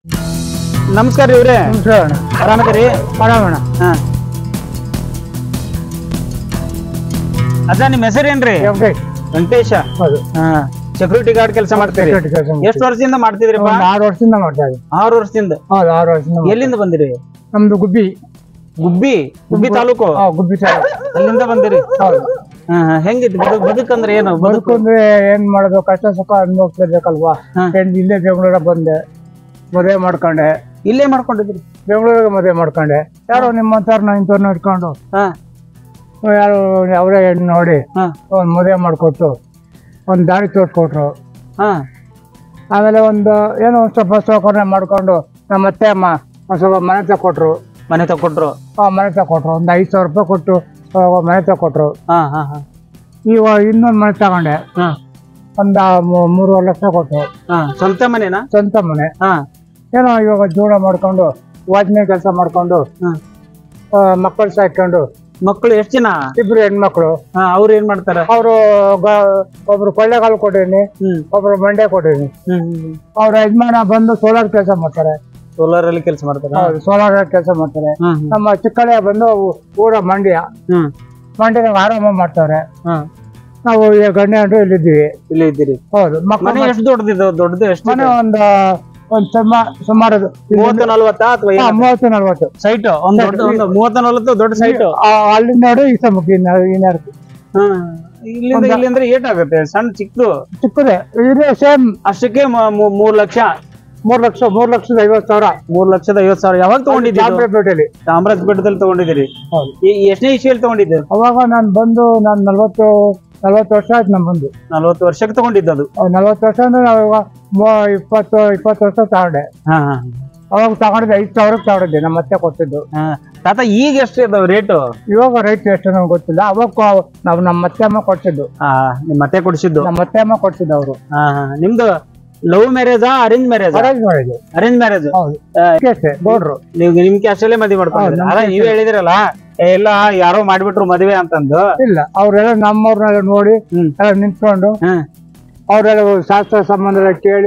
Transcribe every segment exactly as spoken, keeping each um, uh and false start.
ನಮಸ್ಕಾರ ರೀ ಇವ್ರೆ. ಆರಾಮದಿರಿ? ಆರಾಮಣ್ಣ. ಹಾ ಅಜ್ಜ ನಿಮ್ಮ ಹೆಸರೇನ್ರಿ? ವೆಂಕಟೇಶ. ಹೌದು. ಹಾ ಸೆಕ್ಯೂರಿಟಿ ಗಾರ್ಡ್ ಕೆಲಸ ಮಾಡ್ತೀರಿ? ಎಷ್ಟು ವರ್ಷದಿಂದ ಮಾಡ್ತಿದ್ರಿ? ಆರು ವರ್ಷದಿಂದ ಮಾಡ್ತಾ ಇದ್ದೀವಿ. ಆರು ವರ್ಷದಿಂದ? ಹೌದು, ಆರು ವರ್ಷದಿಂದ. ಎಲ್ಲಿಂದ ಬಂದಿರಿ? ನಮ್ದು ಗುಬ್ಬಿ. ಗುಬ್ಬಿ? ಗುಬ್ಬಿ ತಾಲೂಕು? ಗುಬ್ಬಿ ತಾಲೂಕು. ಅಲ್ಲಿಂದ ಬಂದಿರಿ? ಹೌದು. ಹಾ ಹೆಂಗಿತ್ತು ಬದುಕು? ಬದುಕಂದ್ರೆ ಏನು? ಬದುಕು ಅಂದ್ರೆ ಏನ್ ಮಾಡೋದು, ಕಷ್ಟ ಸುಖ ಅನುಭವಿಸ್ತಿರ್ಬೇಕಲ್ವಾ. ಇಲ್ಲೇ ಬೆಂಗಳೂರ ಬಂದೆ, ಮದುವೆ ಮಾಡ್ಕೊಂಡೆ. ಇಲ್ಲೇ ಮಾಡ್ಕೊಂಡಿದ್ರಿ? ಬೆಂಗಳೂರಿಗೆ ಮದುವೆ ಮಾಡ್ಕೊಂಡೆ. ಯಾರೋ ನಿಮ್ಮಂತವ್ರನ್ನ ಇಂಥವ್ರನ್ನ ಇಟ್ಕೊಂಡು ಯಾರು ಅವರೇ ಹೆಣ್ಣು ನೋಡಿ ಒಂದ್ ಮದುವೆ ಮಾಡ್ಕೊಟ್ಟು ಒಂದ್ ದಾರಿ ತೋರ್ಸ್ಕೊಟ್ರು. ಆಮೇಲೆ ಒಂದು ಏನೋ ಒಂದ್ ಸ್ವಲ್ಪ ಸೌಕರ್ಯ ಮಾಡ್ಕೊಂಡು ನಮ್ಮ ಅತ್ತೆ ಅಮ್ಮ ಒಂದ್ ಸ್ವಲ್ಪ ಮನೆ ತಕೊಟ್ರು. ಮನೆ ತಕೊಟ್ರು? ಹಾ ಮನೆ ತಕೊಟ್ರು. ಒಂದ್ ಐದ್ ಸಾವಿರ ರೂಪಾಯಿ ಕೊಟ್ಟು ಮನೆ ತಕೊಟ್ರು. ಈಗ ಇನ್ನೊಂದ್ ಮನೆ ತಗೊಂಡೆ. ಒಂದ ಮೂರುವರೆ ಲಕ್ಷ ಕೊಟ್ಟು. ಸ್ವಂತ ಮನೆನಾ? ಸ್ವಂತ ಮನೆ. ಏನೋ ಇವಾಗ ಜೀವನ ಮಾಡ್ಕೊಂಡು ವಾಚ್ಮನ್ ಕೆಲಸ ಮಾಡ್ಕೊಂಡು ಮಕ್ಕಳು ಸಾಕೊಂಡು. ಮಕ್ಕಳು ಎಷ್ಟು ಜನ? ಇಬ್ರು ಹೆಣ್ಮಕ್ಳು. ಅವ್ರು ಏನ್ ಮಾಡ್ತಾರ? ಅವರು ಒಬ್ರು ಕೊಳ್ಳೆಗಾಲ ಕೊಟ್ಟಿನಿ, ಒಬ್ರು ಮಂಡ್ಯ ಕೊಟ್ಟಿನಿ. ಅವ್ರ ಯಜಮಾನ ಬಂದು ಸೋಲಾರ್ ಕೆಲಸ ಮಾಡ್ತಾರೆ. ಸೋಲಾರ್ ಅಲ್ಲಿ ಕೆಲಸ ಮಾಡ್ತಾರೆ? ಹೌದು, ಸೋಲಾರ್ ಕೆಲಸ ಮಾಡ್ತಾರೆ. ನಮ್ಮ ಚಿಕ್ಕಳ್ಳಿಯ ಬಂದು ಊರ ಮಂಡ್ಯ. ಮಂಡ್ಯದಾಗ ಆರಾಮ ಮಾಡ್ತಾರೆ. ನಾವು ಈಗ ಗಂಡ ಗಂಟು ಇಲ್ಲಿದ್ದೀವಿ. ಇಲ್ಲಿ ಇದ್ದೀರಿ? ಹೌದು. ಮನೆ ಎಷ್ಟು ದೊಡ್ಡದಿದ್ದು? ದೊಡ್ಡದು ಎಷ್ಟು? ಮನೆ ಒಂದು ಒಂದ್ ಸುಮಾರು ಮೂವತ್ತು ನಲ್ವತ್ತಾ ಅಥವಾ ಮೂವತ್ತು ನಲ್ವತ್ತು ಸೈಟ್? ಒಂದು ಮೂವತ್ತು ನಲ್ವತ್ತು ದೊಡ್ಡ ಸೈಟ್ ಅಲ್ಲಿ ನೋಡಿ ಈ ಸಮುಖ ಇಲ್ಲಿಂದ ಇಲ್ಲಿ ಅಂದ್ರೆ ಏಟ್ ಆಗುತ್ತೆ? ಸಣ್ಣ ಚಿಕ್ಕದು? ಚಿಕ್ಕದೇ ಇದೆ. ಸೇಮ್ ಅಷ್ಟಕ್ಕೆ ಮೂರ್ ಲಕ್ಷ? ಮೂರ್ ಲಕ್ಷ ಮೂರ್ ಲಕ್ಷದ ಐವತ್ ಸಾವಿರ. ಮೂರ್ ಲಕ್ಷದ ಐವತ್ ಸಾವಿರ. ಯಾವಾಗ ತಗೊಂಡಿದ್ದೀರಿ? ಚಾಮರಾಜಪೇಟೆಯಲ್ಲಿ. ಚಾಮರಾಜಪೇಟೆದಲ್ಲಿ ತಗೊಂಡಿದ್ದೀರಿ? ಎಷ್ಟನೇ ಇಸ್ವಿಯಲ್ಲಿ ತಗೊಂಡಿದ್ದೆ? ಅವಾಗ ನಾನ್ ಬಂದು ನಾನ್ ನಲ್ವತ್ತು ನಲ್ವತ್ತು ವರ್ಷ ಆಯ್ತು. ನಾನ್ ಬಂದು ನಲ್ವತ್ತು ವರ್ಷಕ್ಕೆ ತಗೊಂಡಿದ್ದು? ನಲ್ವತ್ತು ವರ್ಷ ಅಂದ್ರೆ ನಾವಾಗ ಇಪ್ಪತ್ತು ಇಪ್ಪತ್ತು ವರ್ಷ ತಗೊಂಡೆ. ಅವಾಗ ತಗೊಂಡಿದ್ದೆ ಐದ್ ಸಾವಿರಕ್ಕೆ ತಗೊಂಡಿದ್ದೆ. ನಮ್ಮ ಮತ್ತೆ ಕೊಟ್ಟಿದ್ದು. ತಾತ ಈಗ ಎಷ್ಟು ಇದಾವ ರೇಟು? ಇವಾಗ ರೇಟ್ ಎಷ್ಟು ನಮ್ಗೆ ಗೊತ್ತಿಲ್ಲ. ಅವಾಗ ನಾವು ನಮ್ಮ ಮತ್ತೆ ಅಮ್ಮ ಕೊಡ್ಸಿದ್ದು. ನಿಮ್ ಮತ್ತೆ ಕೊಡ್ಸಿದ್ದು? ನಮ್ಮ ಮತ್ತೆ ಅಮ್ಮ ಕೊಡ್ಸಿದ್ದು ಅವರು. ನಿಮ್ದು ಲವ್ ಮ್ಯಾರೇಜಾ arrange marriage? Arrange marriage. Arrange marriage? ಗೌಡ್ರು. ನೀವು ನಿಮ್ ಕ್ಯಾಸ್ಟಲ್ಲೇ ಮದ್ವೆ ಮಾಡ್ಕೊಂಡು? ಅದ ನೀವೇ ಹೇಳಿದಿರಲ್ಲ ಎಲ್ಲ ಯಾರೋ ಮಾಡ್ಬಿಟ್ರು ಮದ್ವೆ ಅಂತಂದು. ಇಲ್ಲ, ಅವ್ರೆಲ್ಲ ನಮ್ಮವ್ರನ್ನೆಲ್ಲ ನೋಡಿ ಎಲ್ಲ ನಿಂತ್ಕೊಂಡು ಅವ್ರೆಲ್ಲ ಶಾಸ್ತ್ರ ಸಂಬಂಧ ಕೇಳಿ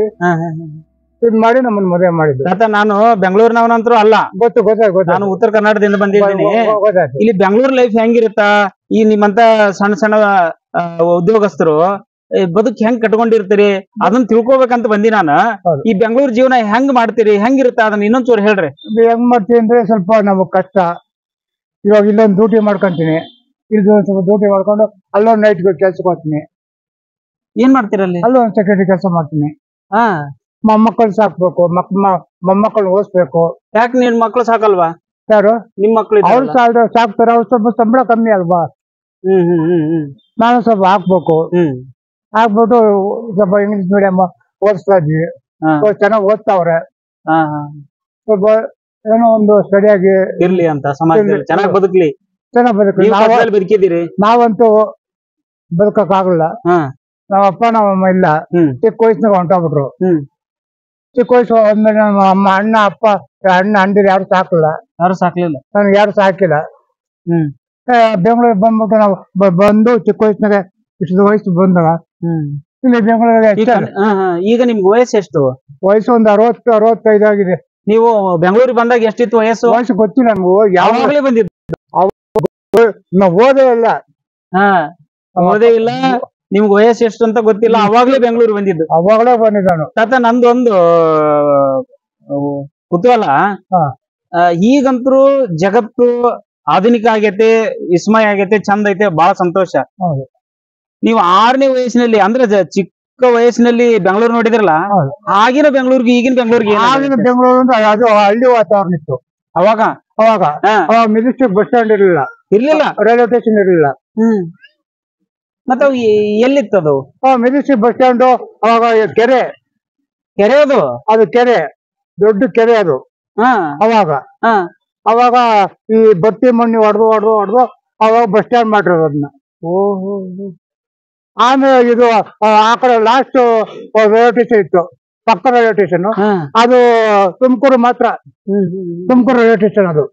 ಇದ್ ಮಾಡಿ ನಮ್ಮನ್ನ ಮದುವೆ ಮಾಡಿದ್ದು. ತಾತ ನಾನು ಬೆಂಗಳೂರಿನವನಂತರೂ ಅಲ್ಲ. ಗೊತ್ತು ಗೊತ್ತಾಗ. ನಾನು ಉತ್ತರ ಕರ್ನಾಟಕದಿಂದ ಬಂದಿದ್ದೀನಿ. ಇಲ್ಲಿ ಬೆಂಗಳೂರು ಲೈಫ್ ಹೆಂಗಿರುತ್ತಾ? ಈ ನಿಮ್ಮಂತ ಸಣ್ಣ ಸಣ್ಣ ಉದ್ಯೋಗಸ್ಥರು ಬದುಕ್ ಹೆಂಗ್ ಕಟ್ಕೊಂಡಿರ್ತೀರಿ ಅದನ್ನ ತಿಳ್ಕೊಬೇಕಂತ ಬಂದಿ ನಾನು. ಈ ಬೆಂಗಳೂರು ಜೀವನ ಹೆಂಗ್ ಮಾಡ್ತೀರಿ, ಹೆಂಗಿರುತ್ತ ಅದನ್ನ ಇನ್ನೊಂದ್ ಚೂರು ಹೇಳ್ರಿ. ಹೆಂಗ್ ಮಾಡ್ತೀವಿ ಅಂದ್ರೆ ಸ್ವಲ್ಪ ನಮಗ್ ಕಷ್ಟ. ಇವಾಗ ಇಲ್ಲೊಂದು ಡ್ಯೂಟಿ ಮಾಡ್ಕೊಂತೀನಿ, ಇಲ್ಲಿ ಸ್ವಲ್ಪ ಡ್ಯೂಟಿ ಮಾಡ್ಕೊಂಡು ಅಲ್ಲೊಂದು ನೈಟ್ ಕೆಲ್ಸಕ್ಕೆ ಹೋಗ್ತೀನಿ. ಏನ್ ಮಾಡ್ತೀರಲ್ಲಿ? ಅಲ್ಲೊಂದು ಸೆಕ್ಯೂರಿಟಿ ಕೆಲಸ ಮಾಡ್ತೀನಿ. ಹಾ ಮೊಮ್ಮಕ್ಕಳು ಸಾಕ್ಬೇಕು, ಮಕ್ ಮೊಮ್ಮಕ್ಕಳು ಓದಿಸ್ಬೇಕು. ಯಾಕೆ ನಿನ್ ಮಕ್ಳು ಸಾಕಲ್ವಾ? ಯಾರು? ನಿಮ್ ಮಕ್ಳು ಅವ್ರು ಸಾಕ್ತಾರೆ. ಅವ್ರು ಸ್ವಲ್ಪ ಸಂಬಳ ಕಮ್ಮಿ ಅಲ್ವಾ? ಹ್ಮ್ ಹ್ಮ್ ಹ್ಮ್ ನಾನು ಸ್ವಲ್ಪ ಹಾಕ್ಬೇಕು. ಹಾಕ್ಬಿಟ್ಟು ಸ್ವಲ್ಪ ಇಂಗ್ಲಿಷ್ ಮೀಡಿಯಂ ಓದಿಸ್ತಾ ಇದ್ವಿ. ಚೆನ್ನಾಗಿ ಓದ್ತಾವ್ರೆ. ಸ್ವಲ್ಪ ಏನೋ ಒಂದು ಸ್ಟಡಿಯಾಗಿ ಇರ್ಲಿ ಅಂತ ಸಮಾಜದಲ್ಲಿ ಚೆನ್ನಾಗಿ ಬದುಕ್ಲಿ. ಚೆನ್ನಾಗ್ ಬದುಕ್ಲಿ. ಬದುಕಿದ್ದೀರಿ? ನಾವಂತೂ ಬದುಕಕ್ ಆಗಲ್ಲ. ನಾವ್ ಅಪ್ಪ ನಮ್ಮಮ್ಮ ಇಲ್ಲ. ಚಿಕ್ಕ ವಯಸ್ಸಿನಾಗ ಹೊಂಟೋಗ್ಬಿಟ್ರು. ಚಿಕ್ಕ ವಯಸ್ಸು ಹೋದ್ಮೇಲೆ ನಮ್ಮ ಅಮ್ಮ ಅಣ್ಣ ಅಪ್ಪ ಅಣ್ಣ ಅಂದಿರು ಯಾರು ಸಾಕಲ್ಲ. ಯಾರು ಸಾಕ್ಲಿಲ್ಲ? ನನ್ಗೆ ಯಾರು ಸಾಕಿಲ್ಲ. ಹ್ಮ್ ಬೆಂಗಳೂರಿಗೆ ಬಂದ್ಬಿಟ್ಟು ನಾವು ಬಂದು ಚಿಕ್ಕ ವಯಸ್ಸಿನಾಗ ಇಷ್ಟು ವಯಸ್ಸು ಬಂದವ ಇಲ್ಲಿ ಬೆಂಗಳೂರಿಗೆ. ಈಗ ನಿಮ್ಗೆ ವಯಸ್ಸು ಎಷ್ಟು? ವಯಸ್ಸು ಒಂದು ಅರವತ್ತು ಅರವತ್ತೈದು ಆಗಿದೆ. ನೀವು ಬೆಂಗಳೂರಿಗೆ ಬಂದಾಗ ಎಷ್ಟಿತ್ತು ವಯಸ್ಸು? ವಯಸ್ಸು ಗೊತ್ತಿಲ್ಲ ನಮ್ಗೆ. ಯಾವಾಗಲೇ ಬಂದಿದ್ದು? ನಾವ್ ಓದೇ ಇಲ್ಲ. ಹಾ ಓದೇ ಇಲ್ಲ. ನಿಮ್ಗೆ ವಯಸ್ಸು ಎಷ್ಟು ಅಂತ ಗೊತ್ತಿಲ್ಲ, ಅವಾಗ್ಲೇ ಬೆಂಗಳೂರು ಬಂದಿದ್ದು? ಅವಾಗಲೇ ಬಂದಿದ್ದಾನು. ತಾತ ನಂದೊಂದು ಕುತೂಹಲ. ಈಗಂತರೂ ಜಗತ್ತು ಆಧುನಿಕ ಆಗೈತೆ, ವಿಸ್ಮಯ ಆಗೈತೆ, ಚಂದ ಐತೆ, ಬಹಳ ಸಂತೋಷ. ನೀವು ಆರನೇ ವಯಸ್ಸಿನಲ್ಲಿ ಅಂದ್ರೆ ಚಿಕ್ಕ ವಯಸ್ಸಿನಲ್ಲಿ ಬೆಂಗಳೂರು ನೋಡಿದ್ರಲ್ಲ, ಆಗಿನ ಬೆಂಗಳೂರಿಗೆ ಈಗಿನ ಬೆಂಗಳೂರಿಗೆ? ಆಗಿನ ಬೆಂಗಳೂರು ಅಂದ್ರೆ ಅದು ಹಳ್ಳಿ ವಾತಾವರಣ ಇತ್ತು ಅವಾಗ. ಅವಾಗ ಮೆಜೆಸ್ಟಿಕ್ ಬಸ್ ಸ್ಟ್ಯಾಂಡ್ ಇರಲಿಲ್ಲ. ಇರ್ಲಿಲ್ಲ? ರೈಲ್ವೆ ಸ್ಟೇಷನ್ ಇರಲಿಲ್ಲ. ಹ್ಮ್ ಮತ್ತೆ ಎಲ್ಲಿತ್ತದು? ಮೆಜೆಸ್ಟಿಕ್ ಬಸ್ ಸ್ಟ್ಯಾಂಡ್ ಅವಾಗ ಕೆರೆ. ಕೆರೆ ಅದು? ಅದು ಕೆರೆ, ದೊಡ್ಡ ಕೆರೆ ಅದು. ಅವಾಗ ಅವಾಗ ಈ ಬತ್ತಿ ಮಣ್ಣಿ ಹೊಡೆದು ಹೊಡೆದು ಹೊಡೆದು ಅವಾಗ ಬಸ್ ಸ್ಟ್ಯಾಂಡ್ ಮಾಡಿರೋದು ಅದನ್ನ. ಓಹೋ. ಆಮೇಲೆ ಇದು ಆ ಕಡೆ ಲಾಸ್ಟ್ ರೈಲ್ವೆ ಸ್ಟೇಷನ್ ಇತ್ತು, ಪಕ್ಕ ರೈಲ್ವೆ ಸ್ಟೇಷನ್. ಅದು ತುಮಕೂರು ಮಾತ್ರ. ತುಮಕೂರು ರೈಲ್ವೆ ಸ್ಟೇಷನ್ ಅದು.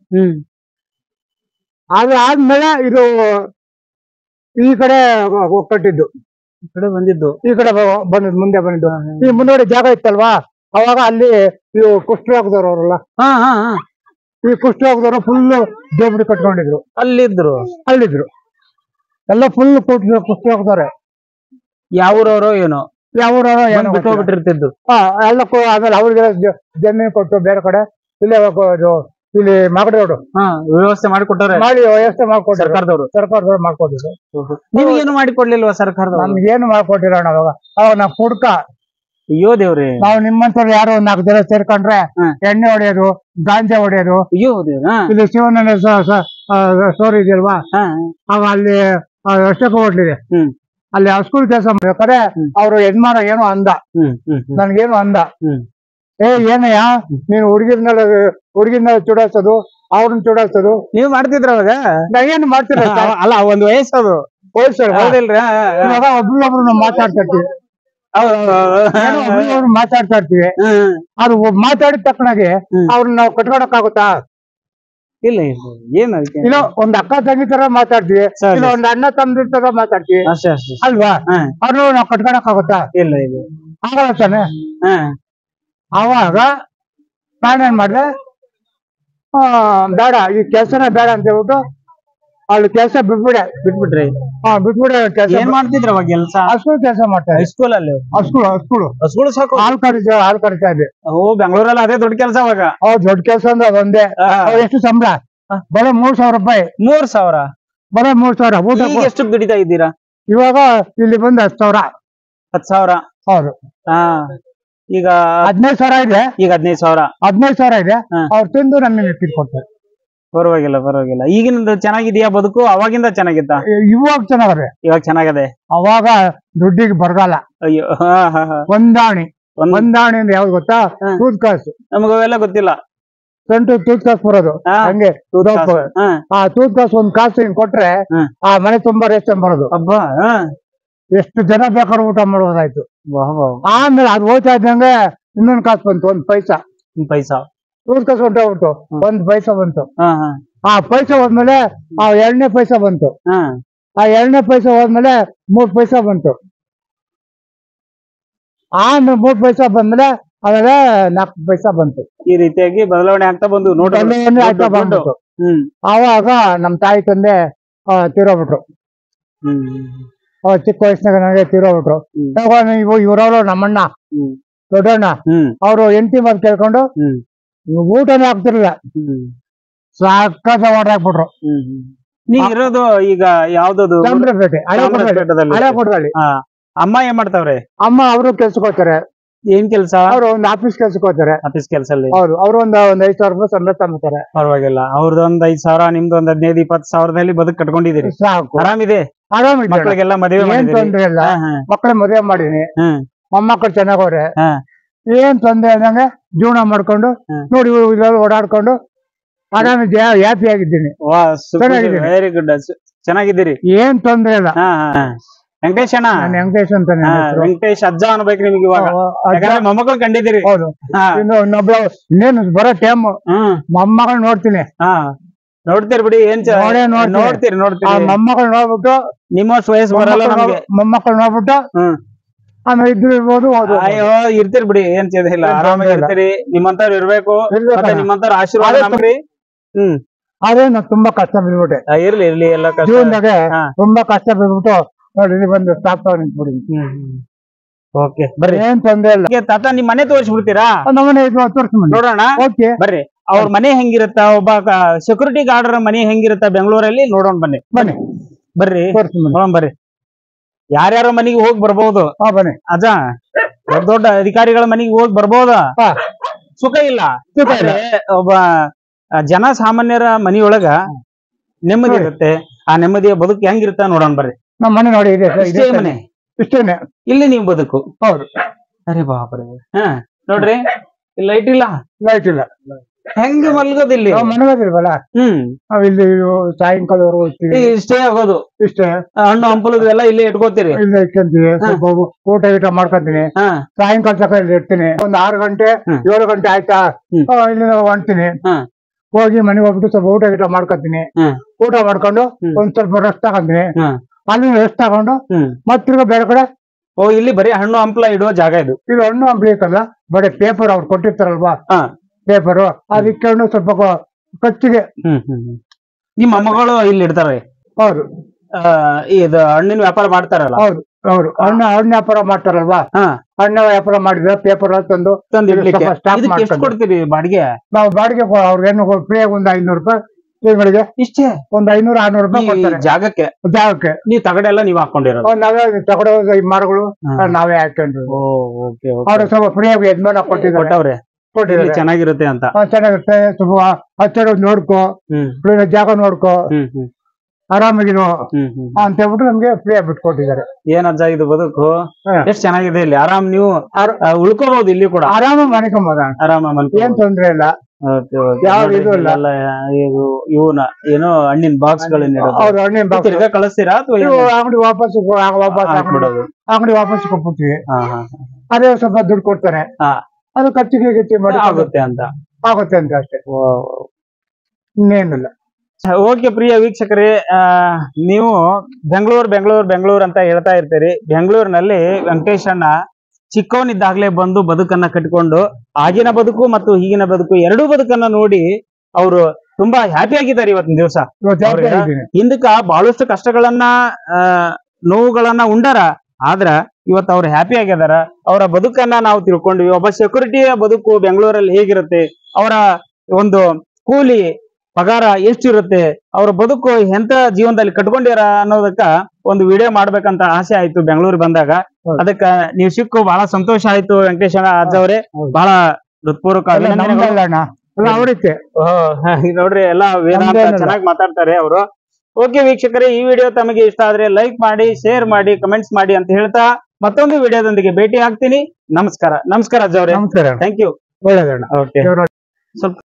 ಅದು ಆದ್ಮೇಲೆ ಇದು ಈ ಕಡೆ ಕಟ್ಟಿದ್ದು, ಈ ಕಡೆ ಬಂದಿದ್ದು, ಈ ಕಡೆ ಬಂದಿದ್ದು ಮುಂದೆ ಬಂದಿದ್ದು. ಈ ಮುಂದಗಡೆ ಜಾಗ ಇತ್ತಲ್ವಾ, ಅವಾಗ ಅಲ್ಲಿ ಇವು ಕುಷ್ಠರೋಗದವ್ರು ಅವರಲ್ಲ, ಹಾ ಹಾ ಹಾ ಈ ಕುಷ್ಠರೋಗದವರು ಫುಲ್ ದೇವಡಿ ಕಟ್ಕೊಂಡಿದ್ರು, ಅಲ್ಲಿದ್ರು ಅಲ್ಲಿದ್ರು ಎಲ್ಲ ಫುಲ್ ಕುಷ್ಠರೋಗದವ್ರೆ. ಯಾವ್ರವ್ರೋ ಏನೋ ಯಾವ್ರವ್ರೋ ಏನೋ ಬಿಟ್ಟೋಗ್ಬಿಟ್ಟಿರ್ತಿದ್ರು. ಹಾ ಎಲ್ಲ ಆಮೇಲೆ ಅವ್ರಿಗೆ ಜಮೀನು ಕೊಟ್ಟು ಬೇರೆ ಕಡೆ ಇಲ್ಲೇ ಇಲ್ಲಿ ಮಾಗಡಿ ರೋಡ್ ಹಾ ವ್ಯವಸ್ಥೆ ಮಾಡಿಕೊಟ್ಟಾರೆ, ಮಾಡಿ ವ್ಯವಸ್ಥೆ ಮಾಡ್ಕೊಟ್ಟು ಸರ್ಕಾರದವರು ಸರ್ಕಾರದವ್ರು ಮಾಡ್ಕೊಟ್ಟಿದ್ರು. ನಿಮ್ಗೇನು ಮಾಡಿಕೊಡ್ಲಿಲ್ವಾ ಸರ್ಕಾರದವ್ರು? ನಮ್ಗೆ ಏನು ಮಾಡ್ಕೊಟ್ಟಿರೋಣ ಅವಾಗ ಅವಾಗ ನಾವು ಕುಡ್ಕ. ಅಯ್ಯೋ ದೇವ್ರಿ, ನಾವು ನಿಮ್ಮಂತವ್ರು ಯಾರೋ ಒಂದ್ ನಾಲ್ಕು ಜನ ಸೇರ್ಕೊಂಡ್ರೆ ಎಣ್ಣೆ ಹೊಡೆಯೋದು, ಗಾಂಜಾ ಹೊಡೆಯೋದು. ಅಯ್ಯೋ ದೇವ್ರ, ಇಲ್ಲಿ ಶಿವನ ಸ್ಟೋರ್ ಇದೆಯಲ್ವಾ, ಅವ ಅಲ್ಲಿ ಅಷ್ಟಕ್ಕೆ ಹೋಟ್ಲಿದೆ, ಅಲ್ಲಿ ಹಸ್ಕೂಲ್ ಕೆಲಸ ಮಾಡ್ಬೇಕಾದ್ರೆ ಅವ್ರು ಯಜಮಾನ ಏನೋ ಅಂದ, ನನ್ಗೇನು ಅಂದ, ಏ ಏನಯ್ಯ ನೀನ್ ಹುಡುಗಿರ್ನೆಲ್ಲ ಹುಡುಗಿರ್ನೆಲ್ಲ ಚುಡಾಯಿಸೋದು, ಅವ್ರನ್ನ ಚುಡಾಯಿಸೋದು ನೀವ್ ಮಾಡ್ತಿದ್ರ ಅವಾಗ? ನಾವೇನು ಮಾಡ್ತಿರ ಅಲ್ಲ, ಒಂದ್ ವಯಸ್ಸದು ಹೋಯ್ಸರ್ ಹೌದಿಲ್ರಿ? ಇವಾಗ ಒಬ್ರೊಬ್ರು ನಾವು ಮಾತಾಡ್ತಾ ಇರ್ತೀವಿ, ಒಬ್ರೊಬ್ರು ಮಾತಾಡ್ತಾ ಇರ್ತೀವಿ. ಅದು ಮಾತಾಡಿದ ತಕ್ಕನಾಗೆ ಅವ್ರನ್ನ ನಾವು ಕಟ್ಕೊಳಕ್ ಆಗುತ್ತಾ? ಇಲ್ಲ ಏನ್ ಇಲ್ಲ, ಒಂದ್ ಅಕ್ಕ ತಂಗಿ ತರ ಮಾತಾಡ್ತೀವಿ, ಇಲ್ಲ ಒಂದ್ ಅಣ್ಣ ತಮ್ಮದಿ ತರ ಮಾತಾಡ್ತೀವಿ ಅಲ್ವಾ? ಅವ್ರು ನಾವು ಕಟ್ಕೊಳಕ್ ಆಗುತ್ತಾ? ಇಲ್ಲ ಇಲ್ಲ ಆಗಲ್ಲ ತಾನೆ. ಅವಾಗ ನಾನು ಏನ್ ಮಾಡ್ದೆ, ಆ ಬೇಡ ಈ ಕೆಲ್ಸನ ಬೇಡ ಅಂತ ಹೇಳ್ಬಿಟ್ಟು ಅಲ್ಲಿ ಕೆಲ್ಸ ಬಿಟ್ಬಿಡೆ. ಬಿಟ್ಬಿಟ್ರಿ? ಹಾ ಬಿಟ್ಬಿಡೆ. ಕೆಲ್ಸ ಏನ್ ಮಾಡ್ತಿದ್ರ ಅವಾಗ ಕೆಲ್ಸ? ಹಸ್ಕೂಲ್ ಕೆಲಸ ಮಾಡ್ತಾರೆ. ಹೈಸ್ಕೂಲ್ ಅಲ್ಲಿ? ಹಸ್ಕೂಲ್ ಹಸ್ಕೂಲ್ ಹಸ್ಕೂಲ್ ಸಾಕು, ಹಾಲ್ ಕರಿತಾ ಹಾಲ್ ಕರಿತಾ ಇದ್ದೆ. ಓ ಬೆಂಗಳೂರಲ್ಲಿ ಅದೇ ದೊಡ್ಡ ಕೆಲಸ ಅವಾಗ? ಹೌದ್, ದೊಡ್ಡ ಕೆಲಸ ಅಂದ್ರೆ ಅದೊಂದೇ. ಎಷ್ಟು ಸಂಬಳ? ಬರೋ ಮೂರ್ ಸಾವಿರ ರೂಪಾಯಿ. ಮೂರ್ ಸಾವಿರ? ಬರೋ ಮೂರ್ ಸಾವಿರ. ಊಟ ಎಷ್ಟು ದುಡಿತಾ ಇದ್ದೀರಾ ಇವಾಗ? ಇಲ್ಲಿ ಬಂದು ಹತ್ತು ಸಾವಿರ. ಹತ್ ಸಾವಿರ? ಹೌದು. ಹಾ, ಈಗ ಹದಿನೈದು ಸಾವಿರ ಇದೆ. ಈಗ ಹದಿನೈದು ಸಾವಿರ ಹದಿನೈದು ಸಾವಿರ ಇದೆ. ಅವ್ರು ತಿಂದು ನಮಗೆ ತಿಳ್ಕೊಡ್ತಾರೆ. ಪರವಾಗಿಲ್ಲ ಪರವಾಗಿಲ್ಲ. ಈಗಿನ ಚೆನ್ನಾಗಿದೆಯಾ ಬದುಕು? ಅವಾಗಿಂದ ಚೆನ್ನಾಗಿತ್ತ? ಇವಾಗ ಚೆನ್ನಾಗದೆ. ಇವಾಗ ಚೆನ್ನಾಗದೆ. ಅವಾಗ ದುಡ್ಡಿಗೆ ಬರಗಾಲ. ಅಯ್ಯೋ, ಹೊಂದಾಣಿ. ಹೊಂದಾಣಿ ಅಂದ್ರೆ ಯಾವ್ದು ಗೊತ್ತಾ? ತೂತ್ ಕಾಸು. ನಮಗವೆಲ್ಲ ಗೊತ್ತಿಲ್ಲ. ಸೆಂಟು ತೂತ್ ಕಾಸು ಬರೋದು ಹಂಗೆ. ಆ ತೂತ್ ಕಾಸು ಒಂದ್ ಕಾಸು ಹಿಂಗ್ ಕೊಟ್ರೆ ಆ ಮನೆ ತುಂಬಾ ರೇಷನ್ ಬರೋದು. ಹಬ್ಬ ಎಷ್ಟು ಜನ ಬೇಕಾದ್ರೂ ಊಟ ಮಾಡೋದಾಯ್ತು. ಆಮೇಲೆ ಅದು ಹೋಗ್ತಾ ಇದ್ದಂಗೆ ಇನ್ನೊಂದ್ ಕಾಸು ಬಂತು, ಒಂದ್ ಪೈಸಾ. ಒಂದ್ ಪೈಸಾ ತೂತ್ ಕಾಸು ಹೊಂಟೋಗ್ಬಿಟ್ಟು ಒಂದ್ ಪೈಸಾ ಬಂತು. ಆ ಪೈಸಾ ಹೋದ್ಮೇಲೆ ಆ ಎರಡನೇ ಪೈಸಾ ಬಂತು. ಆ ಎರಡನೇ ಪೈಸಾ ಹೋದ್ಮೇಲೆ ಮೂರ್ ಪೈಸಾ ಬಂತು. ಆಮೇಲೆ ಮೂರ್ ಪೈಸಾ ಬಂದ್ಮೇಲೆ ಆಮೇಲೆ ನಾಲ್ಕು ಪೈಸಾ ಬಂತು. ಈ ರೀತಿಯಾಗಿ ಬದಲಾವಣೆ ಆಗ್ತಾ ಬಂದು ನೋಡಿ ಆಗ್ತಾ ಬಂದ್ಬಿಟ್ಟು ಆವಾಗ ನಮ್ ತಾಯಿ ತಂದೆ ತೀರೋಗ್ಬಿಟ್ರು. ಚಿಕ್ಕ ವಯಸ್ಸಿನಾಗ ನನಗೆ ತೀರೋಗ್ಬಿಟ್ರು. ಇವು ಇವ್ರವ್ರು ನಮ್ಮಣ್ಣ ದೊಡ್ಡಣ್ಣ, ಅವ್ರು ಎಂಟಿ ಮಾತು ಕೇಳ್ಕೊಂಡು ಊಟನೇ ಆಗ್ತಿರ್ಲಿಲ್ಲ, ಸಾಕಾಗ ಹೊರಟಾಕ್ಬಿಟ್ರು. ನೀವ್ ಇರೋದು ಈಗ ಯಾವ್ದದು? ಚಂದ್ರಪೇಟೆ, ಹಳೆ ಕೊಡದಲ್ಲಿ. ಅಮ್ಮ ಏನ್ ಮಾಡ್ತಾವ್ರೆ? ಅಮ್ಮ ಅವರು ಕೆಲ್ಸಕ್ಕೆ ಹೋಗ್ತಾರೆ. ಏನ್ ಕೆಲ್ಸ? ಅವ್ರು ಒಂದು ಆಫೀಸ್ ಕೆಲ್ಸಕ್ಕೆ ಹೋಗ್ತಾರೆ. ಆಫೀಸ್ ಕೆಲ್ಸಲ್ಲಿ? ಹೌದು. ಅವ್ರು ಒಂದ್ ಒಂದ್ ಐದ್ ಸಾವಿರ ರೂಪಾಯಿ ಸಂಬಳ ತಂದ್ತಾರೆ. ಪರವಾಗಿಲ್ಲ. ಅವ್ರದೊಂದ್ ಐದ್ ಸಾವಿರ, ನಿಮ್ದು ಒಂದ್ ಹದಿನೈದು ಇಪ್ಪತ್ತು ಸಾವಿರದಲ್ಲಿ ಬದುಕು ಕಟ್ಕೊಂಡಿದ್ದೀರಿ. ಸಾಕು, ಆರಾಮಿದೆ. ಆರಾಮಿದೆ. ಮಕ್ಳಿಗೆಲ್ಲ ಮದುವೆ ಏನ್ ತೊಂದ್ರೆ ಇಲ್ಲ. ಮಕ್ಳ ಮದುವೆ ಮಾಡೀನಿ, ಮೊಮ್ಮಕ್ಕಳು ಚೆನ್ನಾಗವ್ರೆ, ಏನ್ ತೊಂದ್ರೆ ಇಲ್ದಂಗೆ ಜೀವನ ಮಾಡ್ಕೊಂಡು ನೋಡಿ ಓಡಾಡ್ಕೊಂಡು ಆರಾಮಿದ್ದೆ, ಹ್ಯಾಪಿ ಆಗಿದ್ದೀನಿ. ವೆರಿ ಗುಡ್, ಚೆನ್ನಾಗಿದ್ದೀರಿ, ಏನ್ ತೊಂದ್ರೆ ಇಲ್ಲ. ವೆಂಕಟೇಶ್ ಅಣ್ಣ? ವೆಂಕಟೇಶ್ ಅಂತ. ವೆಂಕಟೇಶ್ ಅಜ್ಜ ಅನ್ಬೇಕು ನಿಮ್ಗೆ ಇವಾಗ, ಮೊಮ್ಮಕ್ಕಳು ಕಂಡಿದ್ದೀರಿ. ಹೌದು. ಇನ್ನೊಬ್ಬ ಇನ್ನೇನು ಬರೋ ಟೈಮ್ ಮೊಮ್ಮಗಳು ನೋಡ್ತೀನಿ. ನೋಡ್ತೀರಿ ಬಿಡಿ, ಏನ್ ನೋಡ್ತೀರಿ ನೋಡ್ತೀರಿ ಮೊಮ್ಮಗಳು ನೋಡ್ಬಿಟ್ಟು ನಿಮ್ಮಷ್ಟು ವಯಸ್ಸು ಬರಲ್ಲ ನಮ್ಗೆ. ಮೊಮ್ಮಕ್ಕಳು ನೋಡ್ಬಿಟ್ಟು ಆಮೇಲೆ ಇದ್ರು ಇರ್ಬೋದು. ಅಯ್ಯೋ ಇರ್ತೀರಿ ಬಿಡಿ, ಏನ್ ಇಲ್ಲ, ಆರಾಮಾಗಿ ಇರ್ತೀರಿ. ನಿಮ್ಮಂತವ್ರು ಇರ್ಬೇಕು, ನಿಮ್ಮಂತವ್ರ ಆಶೀರ್ವಾದ ನಮ್ರಿ. ಹ್ಮ್ ಅದೇ ನಾವ್ ತುಂಬಾ ಕಷ್ಟ ಬಿದ್ಬಿಟ್ಟೆ. ಇರ್ಲಿ ಇರ್ಲಿ, ಎಲ್ಲ ಜೀವನದಾಗ ತುಂಬಾ ಕಷ್ಟ ಬಿದ್ಬಿಟ್ಟು ನೋಡಿ ಬಂದು ಸ್ಟಾಪ್ ನಿಂತ್ಬಿಡಿ. ಓಕೆ ಬರ್ರಿ, ಏನ್ ತೊಂದ್ರೆ ಇಲ್ಲ. ತಾತ ನಿಮ್ ಮನೆ ತೋರಿಸ್ಬಿಡ್ತೀರಾ? ನಮ್ಮನೆ ತೋರಿಸ್ ನೋಡೋಣ. ಓಕೆ ಬರ್ರಿ. ಅವ್ರ ಮನೆ ಹೆಂಗಿರುತ್ತ, ಒಬ್ಬ ಸೆಕ್ಯೂರಿಟಿ ಗಾರ್ಡ್ ಮನೆ ಹೆಂಗಿರುತ್ತ ಬೆಂಗಳೂರಲ್ಲಿ ನೋಡೋಣ ಬನ್ನಿ. ಬನ್ನಿ ಬರ್ರಿ, ನೋಡೋಣ ಬರ್ರಿ. ಯಾರ್ಯಾರ ಮನೆಗೆ ಹೋಗಿ ಬರ್ಬಹುದು. ಬನ್ನಿ ಅಜ್ಜ, ದೊಡ್ಡ ದೊಡ್ಡ ಅಧಿಕಾರಿಗಳ ಮನೆಗೆ ಹೋಗಿ ಬರ್ಬಹುದ? ಸುಖ ಇಲ್ಲ. ಒಬ್ಬ ಜನ ಸಾಮಾನ್ಯರ ಮನೆಯೊಳಗ ನೆಮ್ಮದಿ ಇರುತ್ತೆ. ಆ ನೆಮ್ಮದಿಯ ಬದುಕು ಹೆಂಗಿರುತ್ತ ನೋಡೋಣ ಬರ್ರಿ. ನಮ್ಮ ಮನೆ ನೋಡಿ, ಇಷ್ಟೇ ಮನೆ, ಇಷ್ಟೇನೆ ಇಲ್ಲಿ ನೀವು ಬದುಕು. ಹೌದು. ಅರೆ ಬಾಪ್ರೆ, ಹಾ ನೋಡ್ರಿ, ಲೈಟ್ ಇಲ್ಲ, ಲೈಟ್ ಇಲ್ಲ, ಹೆಂಗ ಮಲ್ಗೋದಿಲ್ಲಿ? ಮನಗೋದಿಲ್ವಲ್ಲ. ಹ್ಮ್ ಇಲ್ಲಿ ಸಾಯಂಕಾಲವರೆಗೂ ಇಷ್ಟೇ ಆಗೋದು. ಇಷ್ಟೇ ಹಣ್ಣು ಹಂಪಲದು ಎಲ್ಲ ಇಲ್ಲೇ ಇಟ್ಕೋತೀರಿ? ಇಲ್ಲೇ ಇಟ್ಕೊಂತೀವಿ. ಊಟ ಗೀಟ ಮಾಡ್ಕೊಂತೀನಿ. ಸಾಯಂಕಾಲ ತಕ ಇಲ್ಲಿ ಇರ್ತೀನಿ. ಒಂದ್ ಆರು ಗಂಟೆ ಏಳು ಗಂಟೆ ಆಯ್ತಾ ಇಲ್ಲಿ ಹೊಂಟ್ತೀನಿ. ಹೋಗಿ ಮನೆಗೆ ಹೋಗ್ಬಿಟ್ಟು ಸ್ವಲ್ಪ ಊಟ ಗೀಟ ಮಾಡ್ಕೊಂತೀನಿ. ಊಟ ಮಾಡ್ಕೊಂಡು ಒಂದ್ ಸ್ವಲ್ಪ ರೆಸ್ಟ್ ತಗೊಂತೀನಿ. ಅಲ್ಲಿ ರೆಸ್ಟ್ ತಗೊಂಡು ಮತ್ತಿರ್ಗ ಬೇರೆ ಕಡೆ. ಓ, ಇಲ್ಲಿ ಬರೀ ಹಣ್ಣು ಹಂಪಲ ಇಡುವ ಜಾಗ ಇದು? ಇಲ್ಲಿ ಹಣ್ಣು ಹಂಪಲ ಇತ್ತಲ್ಲ, ಬರೀ ಪೇಪರ್ ಅವ್ರು ಕೊಟ್ಟಿರ್ತಾರಲ್ವಾ ಹಾ ಪೇಪರು ಅದಕ್ಕೆ ಸ್ವಲ್ಪ ಖರ್ಚಿಗೆ. ಹ್ಮ್ ಹ್ಮ್ ಹ್ಮ್. ನಿಮ್ಮ ಮೊಮ್ಮಗಳು ಇಲ್ಲಿ ಇಡ್ತಾರೆ. ಹೌದು. ಆ ಇದು ಹಣ್ಣಿನ ವ್ಯಾಪಾರ ಮಾಡ್ತಾರಲ್ಲ. ಹೌದು ಹೌದು ಹಣ್ಣ ಹಣ್ಣು ವ್ಯಾಪಾರ ಮಾಡ್ತಾರಲ್ವಾ ಹಾ ಹಣ್ಣ ವ್ಯಾಪಾರ ಮಾಡಿದ್ರೆ ಪೇಪರ್ ತಂದು ತಂದು ಇಡ್ಲಿಕ್ಕೆ ಸ್ಟಾಪ್ ಇದಕ್ಕೆ ಎಷ್ಟು ಕೊಡ್ತೀರಿ ಬಾಡಿಗೆ? ನಾವು ಬಾಡಿಗೆ ಅವ್ರಿಗೇನು ಫ್ರೀಯಾಗಿ ಒಂದು ಐನೂರು ರೂಪಾಯಿ ತಿಂಗಳಿಗೆ ಇಷ್ಟೇ ಒಂದ್ ಐನೂರು ಆರ್ನೂರು ರೂಪಾಯಿ ಕೊಡ್ತಾರೆ ಜಾಗಕ್ಕೆ. ಜಾಗಕ್ಕೆ ನೀವ್ ತಗಡೆ ಎಲ್ಲ ನೀವ್ ಹಾಕೊಂಡಿರೋದು? ನಾವೇ ತಗಡೆ ಈ ಮರಗಳು ನಾವೇ ಹಾಕೊಂಡ್ರು. ಅವ್ರಿಗೆ ಸ್ವಲ್ಪ ಫ್ರೀಯಾಗಿ ಯಜಮಾನ ಕೊಟ್ಟಿದ್ದಾರೆ ಕೊಟ್ಟಿದ್ದಾರೆ ಚೆನ್ನಾಗಿರುತ್ತೆ ಅಂತ. ಚೆನ್ನಾಗಿರುತ್ತೆ ಸ್ವಲ್ಪ ಹಚ್ಚಾಡ ನೋಡ್ಕೋ ಜಾಗ ನೋಡ್ಕೋ ಆರಾಮಾಗಿರೋ ಅಂತ ಹೇಳ್ಬಿಟ್ಟು ನಮ್ಗೆ ಫ್ರೀ ಆಗಿ ಬಿಟ್ಕೊಟ್ಟಿದ್ದಾರೆ. ಏನಜ್ಜ ಇದು ಬದುಕು ಎಷ್ಟ್ ಚೆನ್ನಾಗಿದೆ. ಇಲ್ಲಿ ಆರಾಮ್ ನೀವು ಉಳ್ಕೋಬಹುದು. ಇಲ್ಲಿ ಕೂಡ ಆರಾಮ ಮನಿಕೊಂಬೋದ ಆರಾಮ ಏನ್ ತೊಂದ್ರೆ ಇಲ್ಲ. ಯಾವ್ದು ಇದು ಇಲ್ಲ. ಇವನ ಏನೋ ಹಣ್ಣಿನ ಬಾಕ್ಸ್ ಗಳನ್ನ ಅವ್ರು ಹಣ್ಣಿನ ಬಾಕ್ಸ್ ಕಳಿಸ್ತೀರಾ ಅಥವಾ ಅಂಗಡಿ ವಾಪಸ್ ವಾಪಸ್ ಅಂಗಡಿ ವಾಪಸ್ ಕೊಟ್ಬಿಡ್ತೀವಿ. ಅದೇ ಸ್ವಲ್ಪ ದುಡ್ಡು ಕೊಡ್ತಾರೆ ಅದು ಖರ್ಚಿಗೆ ಗಿಚ್ಚಿ ಮಾಡಿ ಆಗುತ್ತೆ ಅಂತ ಆಗುತ್ತೆ ಅಂತ ಅಷ್ಟೇ ಇನ್ನೇನಿಲ್ಲ. ಓಕೆ ಪ್ರಿಯ ವೀಕ್ಷಕರೇ, ನೀವು ಬೆಂಗಳೂರು ಬೆಂಗಳೂರು ಬೆಂಗಳೂರು ಅಂತ ಹೇಳ್ತಾ ಇರ್ತೀರಿ. ಬೆಂಗಳೂರಿನಲ್ಲಿ ವೆಂಕಟೇಶಣ್ಣ ಚಿಕ್ಕವನಿದ್ದಾಗಲೇ ಬಂದು ಬದುಕನ್ನ ಕಟ್ಟಿಕೊಂಡು ಆಗಿನ ಬದುಕು ಮತ್ತು ಈಗಿನ ಬದುಕು ಎರಡೂ ಬದುಕನ್ನ ನೋಡಿ ಅವರು ತುಂಬಾ ಹ್ಯಾಪಿ ಆಗಿದ್ದಾರೆ ಇವತ್ತಿನ ದಿವಸ. ಹಿಂದಕ್ಕ ಬಹಳಷ್ಟು ಕಷ್ಟಗಳನ್ನ ನೋವುಗಳನ್ನ ಉಂಡಾರ, ಆದ್ರ ಇವತ್ತು ಅವ್ರು ಹ್ಯಾಪಿ ಆಗಿದಾರ. ಅವರ ಬದುಕನ್ನ ನಾವು ತಿಳ್ಕೊಂಡ್ವಿ. ಒಬ್ಬ ಸೆಕ್ಯೂರಿಟಿಯ ಬದುಕು ಬೆಂಗಳೂರಲ್ಲಿ ಹೇಗಿರುತ್ತೆ, ಅವರ ಒಂದು ಕೂಲಿ ಪಗಾರ ಎಷ್ಟಿರುತ್ತೆ, ಅವ್ರ ಬದುಕು ಎಂತ ಜೀವನದಲ್ಲಿ ಕಟ್ಕೊಂಡಿರ ಅನ್ನೋದಕ್ಕ ಒಂದು ವಿಡಿಯೋ ಮಾಡ್ಬೇಕಂತ ಆಸೆ ಆಯ್ತು ಬೆಂಗಳೂರಿಗೆ ಬಂದಾಗ. ಅದಕ್ಕ ನೀವು ಸಿಕ್ಕು ಬಹಳ ಸಂತೋಷ ಆಯ್ತು ವೆಂಕಟೇಶಣ್ಣ ಅಜ್ಜ ಅವರೇ. ಬಹಳ ಹೃತ್ಪೂರ್ವಕ ನೋಡ್ರಿ ಎಲ್ಲಾ ವೇದಾಂತ ಚೆನ್ನಾಗಿ ಮಾತಾಡ್ತಾರೆ ಅವರು. ಓಕೆ ವೀಕ್ಷಕರೇ, ಈ ವಿಡಿಯೋ ತಮಗೆ ಇಷ್ಟ ಆದ್ರೆ ಲೈಕ್ ಮಾಡಿ, ಶೇರ್ ಮಾಡಿ, ಕಮೆಂಟ್ಸ್ ಮಾಡಿ ಅಂತ ಹೇಳ್ತಾ ಮತ್ತೊಂದು ವಿಡಿಯೋದೊಂದಿಗೆ ಭೇಟಿ ಆಗ್ತೀನಿ. ನಮಸ್ಕಾರ. ನಮಸ್ಕಾರ ಅಜ್ಜ ಅವರೇ. ನಮಸ್ಕಾರ. Thank you. ಒಳ್ಳೆದಣ್ಣ. ಓಕೆ ಸ್ವಲ್ಪ